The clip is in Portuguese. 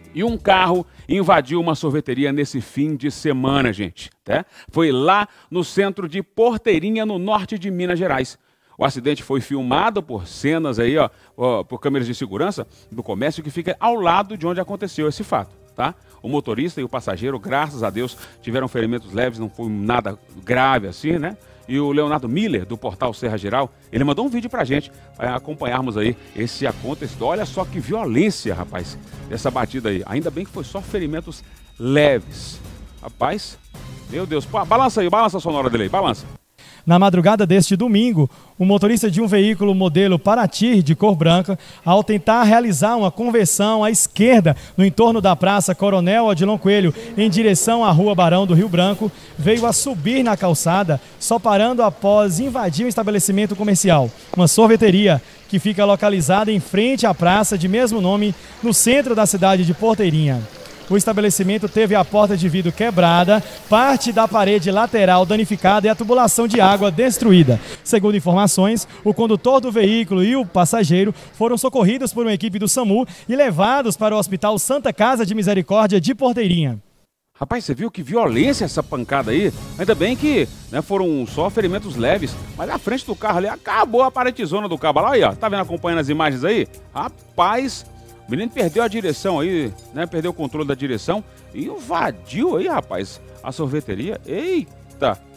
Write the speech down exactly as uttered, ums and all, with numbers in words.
E um carro invadiu uma sorveteria nesse fim de semana, gente. Tá? Foi lá no centro de Porteirinha, no norte de Minas Gerais. O acidente foi filmado por cenas aí, ó, ó, por câmeras de segurança do comércio que fica ao lado de onde aconteceu esse fato, tá? O motorista e o passageiro, graças a Deus, tiveram ferimentos leves, não foi nada grave assim, né? E o Leonardo Miller, do portal Serra Geral, ele mandou um vídeo pra gente, para acompanharmos aí esse acontecido. Olha só que violência, rapaz, dessa batida aí. Ainda bem que foi só ferimentos leves. Rapaz, meu Deus, pô, balança aí, balança a sonora dele aí, balança. Na madrugada deste domingo, o motorista de um veículo modelo Paraty de cor branca, ao tentar realizar uma conversão à esquerda no entorno da Praça Coronel Odilon Coelho, em direção à Rua Barão do Rio Branco, veio a subir na calçada, só parando após invadir um estabelecimento comercial, uma sorveteria, que fica localizada em frente à praça de mesmo nome, no centro da cidade de Porteirinha. O estabelecimento teve a porta de vidro quebrada, parte da parede lateral danificada e a tubulação de água destruída. Segundo informações, o condutor do veículo e o passageiro foram socorridos por uma equipe do SAMU e levados para o Hospital Santa Casa de Misericórdia de Porteirinha. Rapaz, você viu que violência essa pancada aí? Ainda bem que, né, foram só ferimentos leves, mas a frente do carro ali acabou a paretizona do cabo. Olha aí, ó, tá vendo, acompanhando as imagens aí? Rapaz... O menino perdeu a direção aí, né? Perdeu o controle da direção e invadiu aí, rapaz, a sorveteria. Eita!